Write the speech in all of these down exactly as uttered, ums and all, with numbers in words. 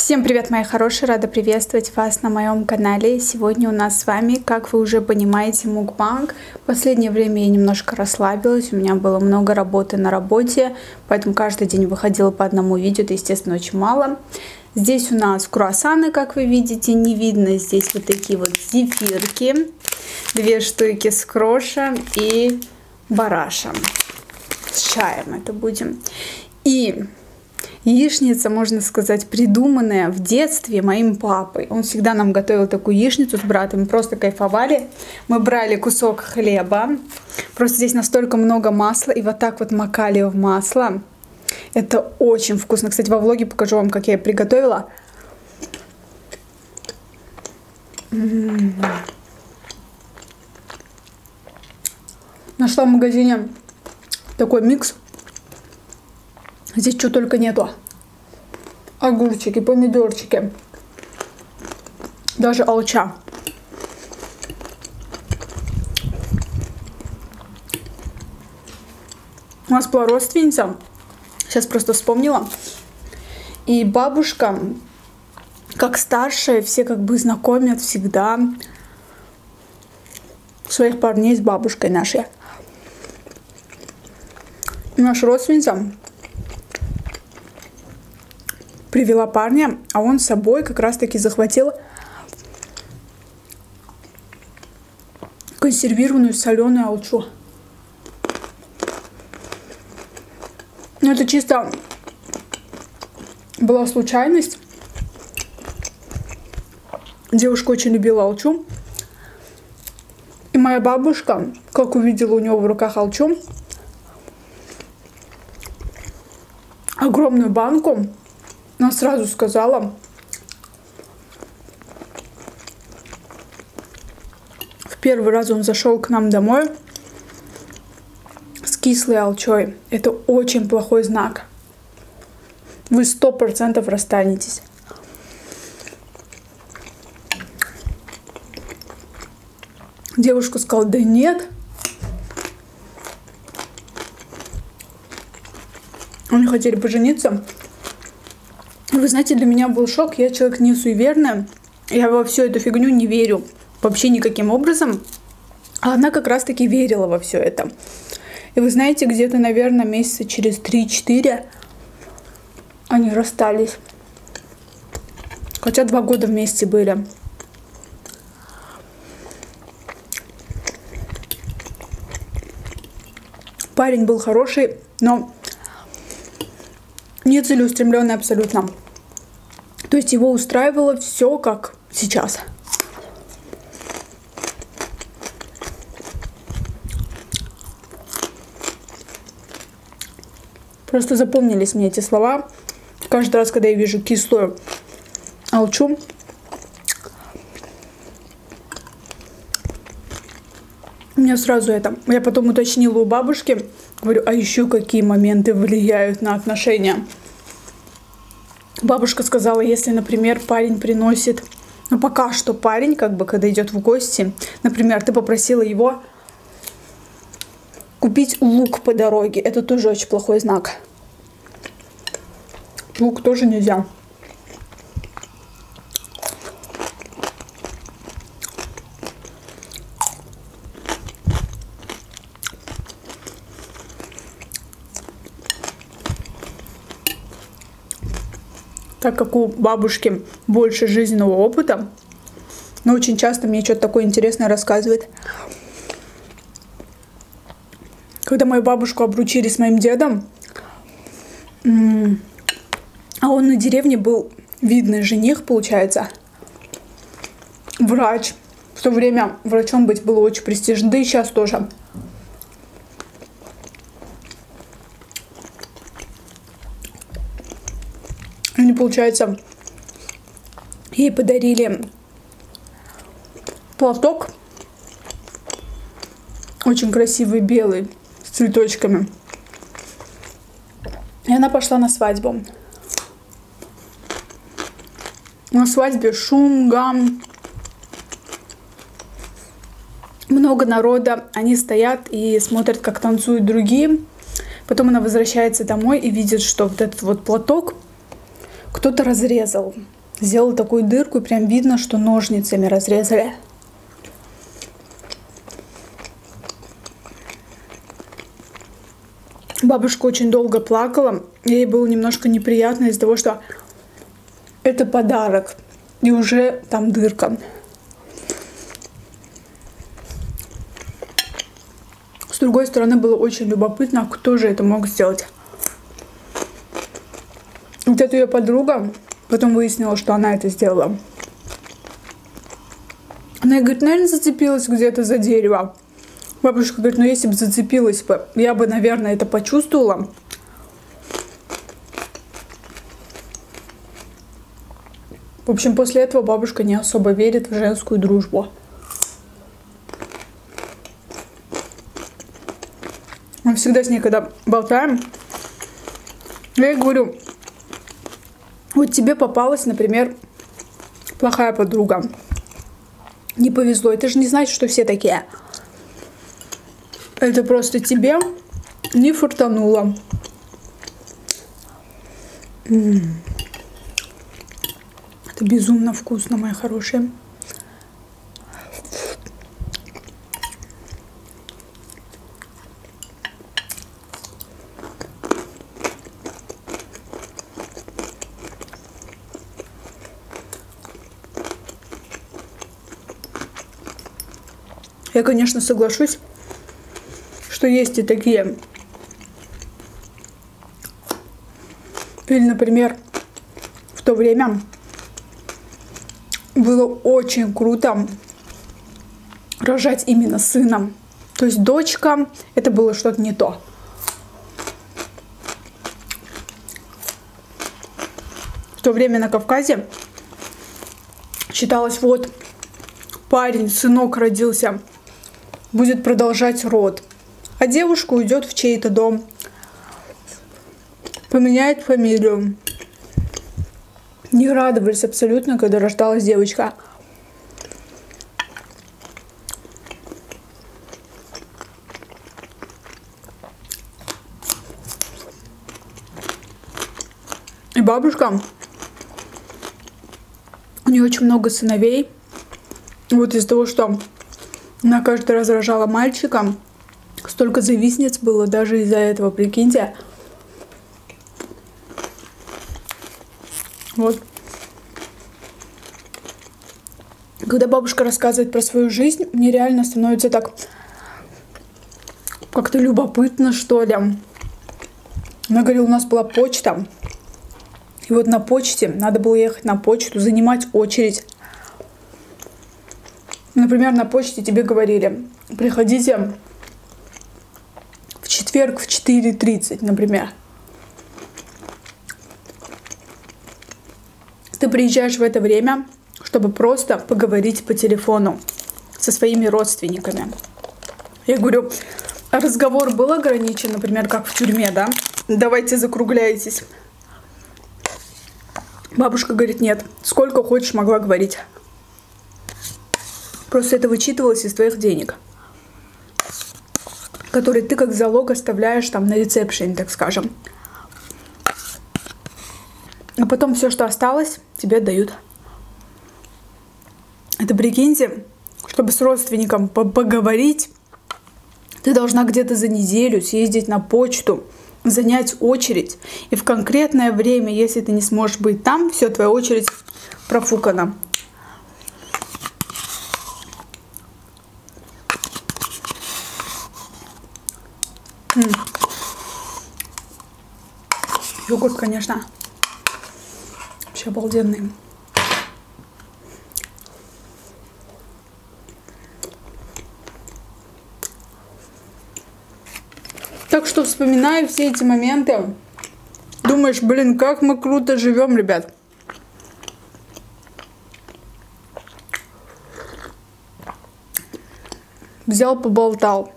Всем привет, мои хорошие! Рада приветствовать вас на моем канале. Сегодня у нас с вами, как вы уже понимаете, мукбанг. В последнее время я немножко расслабилась, у меня было много работы на работе, поэтому каждый день выходила по одному видео, это, естественно, очень мало. Здесь у нас круассаны, как вы видите, не видно. Здесь вот такие вот зефирки, две штуки с крошем и барашем. С чаем это будем. И яичница, можно сказать, придуманная в детстве моим папой. Он всегда нам готовил такую яичницу с братом, мы просто кайфовали. Мы брали кусок хлеба, просто здесь настолько много масла, и вот так вот макали в масло. Это очень вкусно. Кстати, во влоге покажу вам, как я приготовила. М-м-м. Нашла в магазине такой микс. Здесь что только нету. Огурчики, помидорчики. Даже алча. У нас была родственница. Сейчас просто вспомнила. И бабушка, как старшая, все как бы знакомят всегда своих парней с бабушкой нашей. И наша родственница привела парня, а он с собой как раз-таки захватил консервированную соленую алчу. Но это чисто была случайность. Девушка очень любила алчу. И моя бабушка, как увидела у него в руках алчу, огромную банку, она сразу сказала: в первый раз он зашел к нам домой с кислой алчой. Это очень плохой знак. Вы сто процентов расстанетесь. Девушка сказала: да нет. Они хотели пожениться. Вы знаете, для меня был шок. Я человек не суеверный. Я во всю эту фигню не верю. Вообще никаким образом. А она как раз таки верила во все это. И вы знаете, где-то, наверное, месяца через три-четыре они расстались. Хотя два года вместе были. Парень был хороший, но не целеустремленный абсолютно. То есть его устраивало все как сейчас. Просто запомнились мне эти слова. Каждый раз, когда я вижу кислую алчу, у меня сразу это. Я потом уточнила у бабушки. Говорю, а еще какие моменты влияют на отношения? Бабушка сказала, если, например, парень приносит, ну пока что парень, как бы, когда идет в гости, например, ты попросила его купить лук по дороге, это тоже очень плохой знак. Лук тоже нельзя. Так как у бабушки больше жизненного опыта, но очень часто мне что-то такое интересное рассказывает. Когда мою бабушку обручили с моим дедом, а он на деревне был видный жених, получается, врач. В то время врачом быть было очень престижно, да и сейчас тоже. Они, получается, ей подарили платок, очень красивый, белый, с цветочками. И она пошла на свадьбу. На свадьбе шум, гам, много народа. Они стоят и смотрят, как танцуют другие. Потом она возвращается домой и видит, что вот этот вот платок кто-то разрезал. Сделала такую дырку, и прям видно, что ножницами разрезали. Бабушка очень долго плакала. Ей было немножко неприятно из-за того, что это подарок. И уже там дырка. С другой стороны, было очень любопытно, кто же это мог сделать. Вот эта ее подруга потом выяснила, что она это сделала. Она говорит, наверное, зацепилась где-то за дерево. Бабушка говорит, ну если бы зацепилась бы, я бы, наверное, это почувствовала. В общем, после этого бабушка не особо верит в женскую дружбу. Мы всегда с ней, когда болтаем, я ей говорю, вот тебе попалась, например, плохая подруга. Не повезло. Это же не значит, что все такие. Это просто тебе не фартануло. М-м. Это безумно вкусно, мои хорошие. Я, конечно, соглашусь, что есть и такие. Или, например, в то время было очень круто рожать именно сыном. То есть дочка, это было что-то не то. В то время на Кавказе считалось, вот парень, сынок родился, будет продолжать род. А девушка уйдет в чей-то дом, поменяет фамилию. Не радовались абсолютно, когда рождалась девочка. И бабушка, у нее очень много сыновей. Вот из-за того, что она каждый раз рожала мальчика, столько завистниц было даже из-за этого, прикиньте. Вот. Когда бабушка рассказывает про свою жизнь, мне реально становится так как-то любопытно, что ли. Она говорила, у нас была почта. И вот на почте надо было ехать на почту, занимать очередь. Например, на почте тебе говорили, приходите в четверг в четыре тридцать, например. Ты приезжаешь в это время, чтобы просто поговорить по телефону со своими родственниками. Я говорю, разговор был ограничен, например, как в тюрьме, да? Давайте закругляйтесь. Бабушка говорит, нет, сколько хочешь могла говорить. Просто это вычитывалось из твоих денег, которые ты как залог оставляешь там на ресепшене, так скажем. А потом все, что осталось, тебе дают. Это, прикиньте, чтобы с родственником поговорить, ты должна где-то за неделю съездить на почту, занять очередь. И в конкретное время, если ты не сможешь быть там, все, твоя очередь профукана. М-м. Йогурт, конечно, вообще обалденный. Так что вспоминаю все эти моменты. Думаешь, блин, как мы круто живем, ребят. Взял, поболтал.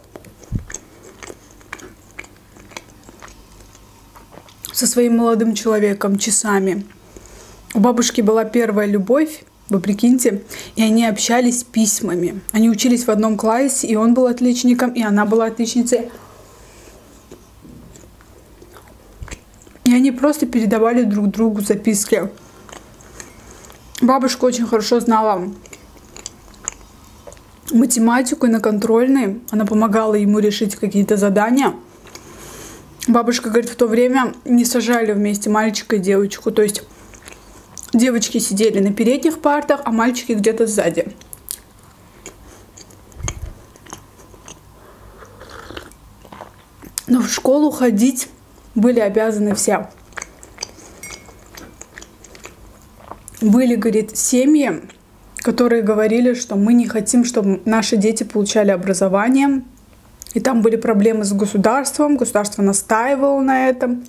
Со своим молодым человеком часами. У бабушки была первая любовь, вы прикиньте, и они общались письмами. Они учились в одном классе, и он был отличником, и она была отличницей. И они просто передавали друг другу записки. Бабушка очень хорошо знала математику, и на контрольной она помогала ему решить какие-то задания. Бабушка говорит, в то время не сажали вместе мальчика и девочку. То есть девочки сидели на передних партах, а мальчики где-то сзади. Но в школу ходить были обязаны все. Были, говорит, семьи, которые говорили, что мы не хотим, чтобы наши дети получали образование. И там были проблемы с государством. Государство настаивало на этом.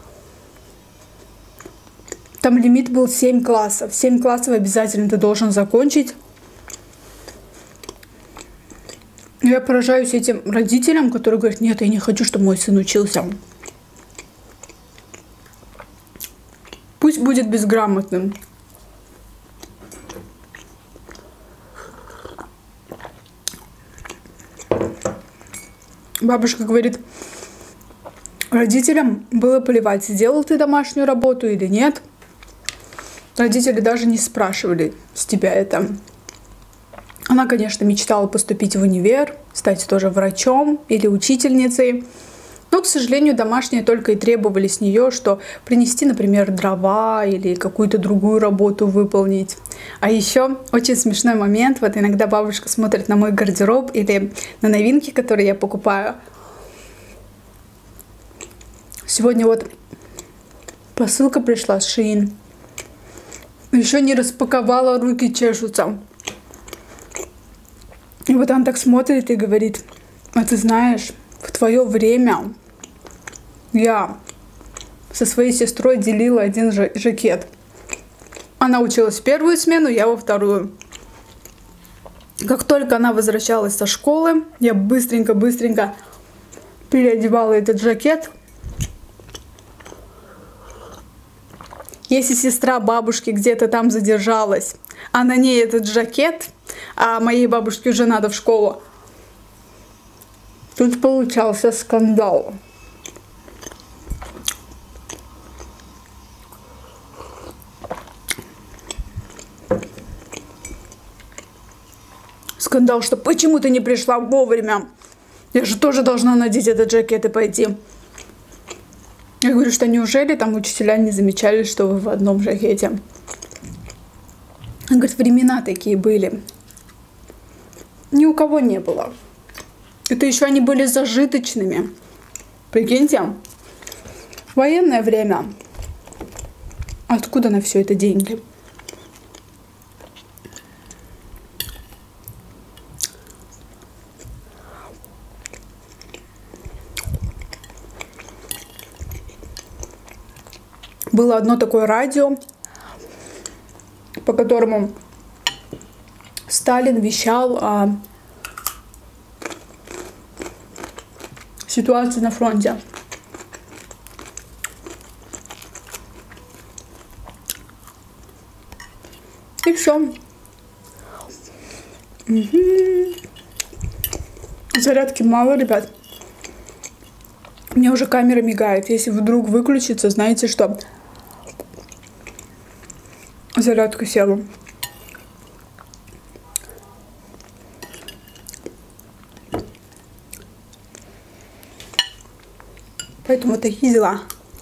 Там лимит был семь классов. семь классов обязательно ты должен закончить. Я поражаюсь этим родителям, которые говорят, нет, я не хочу, чтобы мой сын учился. Пусть будет безграмотным. Бабушка говорит, родителям было плевать, сделал ты домашнюю работу или нет. Родители даже не спрашивали с тебя это. Она, конечно, мечтала поступить в универ, стать тоже врачом или учительницей. Но, к сожалению, домашние только и требовали с нее, что принести, например, дрова или какую-то другую работу выполнить. А еще очень смешной момент. Вот иногда бабушка смотрит на мой гардероб или на новинки, которые я покупаю. Сегодня вот посылка пришла с Shein. Еще не распаковала, руки чешутся. И вот она так смотрит и говорит, а ты знаешь, в твое время я со своей сестрой делила один жакет. Она училась в первую смену, я во вторую. Как только она возвращалась со школы, я быстренько-быстренько переодевала этот жакет. Если сестра бабушки где-то там задержалась, а на ней этот жакет, а моей бабушке уже надо в школу, тут получался скандал. Скандал, что почему ты не пришла вовремя? Я же тоже должна надеть этот жакет и пойти. Я говорю, что неужели там учителя не замечали, что вы в одном жакете? Он говорит, времена такие были. Ни у кого не было. Это еще они были зажиточными. Прикиньте, военное время. Откуда на все это деньги? Было одно такое радио, по которому Сталин вещал о ситуации на фронте. И все. Угу. Зарядки мало, ребят. У меня уже камера мигает. Если вдруг выключится, знаете что? Зарядка села. Поэтому такие дела.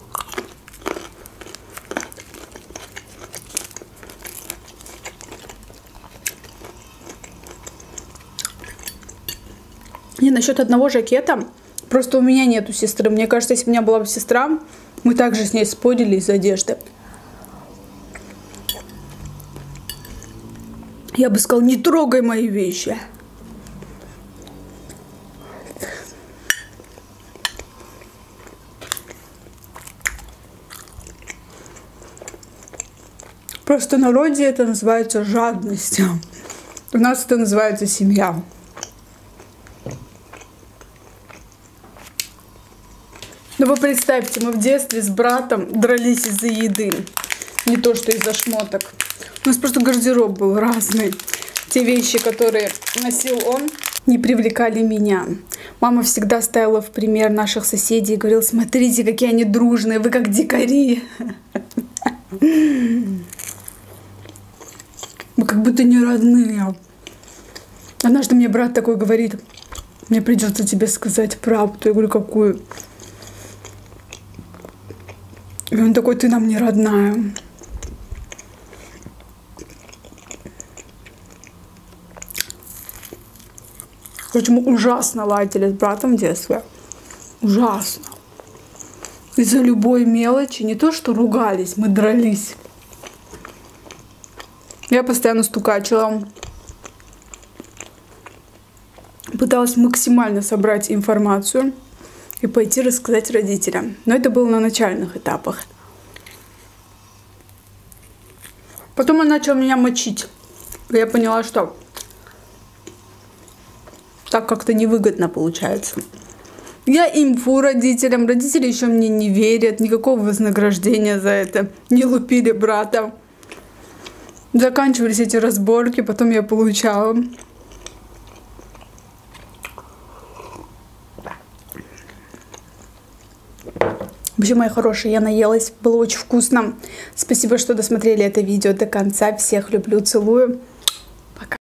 Не, насчет одного жакета. Просто у меня нету сестры. Мне кажется, если бы у меня была бы сестра, мы также с ней спорили из одежды. Я бы сказала, не трогай мои вещи. В простонародье это называется жадностью. У нас это называется семья. Ну вы представьте, мы в детстве с братом дрались из-за еды. Не то, что из-за шмоток. У нас просто гардероб был разный. Те вещи, которые носил он, не привлекали меня. Мама всегда ставила в пример наших соседей и говорила, смотрите, какие они дружные, вы как дикари. Мы как будто не родные. Однажды мне брат такой говорит: мне придется тебе сказать правду. Я говорю: какую? И он такой: ты нам не родная. Короче, мы ужасно ладили с братом в детстве. Ужасно. Из-за любой мелочи, не то что ругались, мы дрались. Я постоянно стукачила. Пыталась максимально собрать информацию и пойти рассказать родителям. Но это было на начальных этапах. Потом он начал меня мочить. И я поняла, что так как-то невыгодно получается. Я имфу родителям. Родители еще мне не верят. Никакого вознаграждения за это. Не лупили брата. Заканчивались эти разборки. Потом я получала. Вообще, мои хорошие, я наелась. Было очень вкусно. Спасибо, что досмотрели это видео до конца. Всех люблю, целую.